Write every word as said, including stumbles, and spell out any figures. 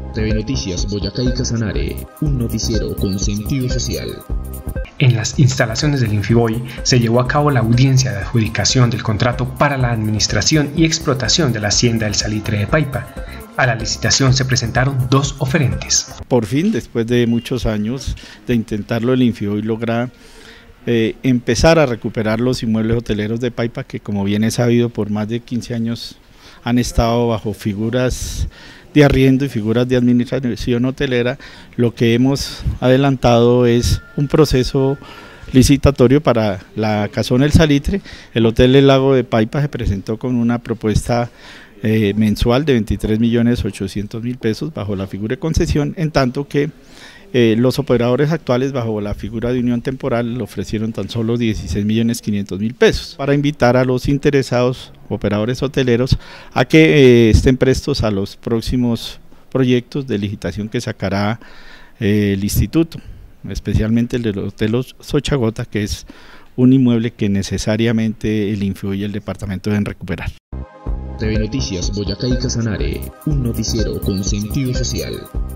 T V Noticias Boyacá y Casanare, un noticiero con sentido social. En las instalaciones del Infiboy se llevó a cabo la audiencia de adjudicación del contrato para la administración y explotación de la hacienda del Salitre de Paipa. A la licitación se presentaron dos oferentes. Por fin, después de muchos años de intentarlo, el Infiboy logra eh, empezar a recuperar los inmuebles hoteleros de Paipa, que como bien es sabido por más de quince años han estado bajo figuras de arriendo y figuras de administración hotelera. Lo que hemos adelantado es un proceso licitatorio para la Casona El Salitre. El Hotel El Lago de Paipa se presentó con una propuesta eh, mensual de veintitrés millones ochocientos mil pesos bajo la figura de concesión, en tanto que eh, los operadores actuales bajo la figura de unión temporal le ofrecieron tan solo dieciséis millones quinientos mil pesos, para invitar a los interesados operadores hoteleros a que eh, estén prestos a los próximos proyectos de licitación que sacará eh, el instituto, especialmente el del Hotel Xochagota, que es un inmueble que necesariamente el Infiboy y el departamento deben recuperar. T V Noticias Boyacá y Casanare, un noticiero con sentido social.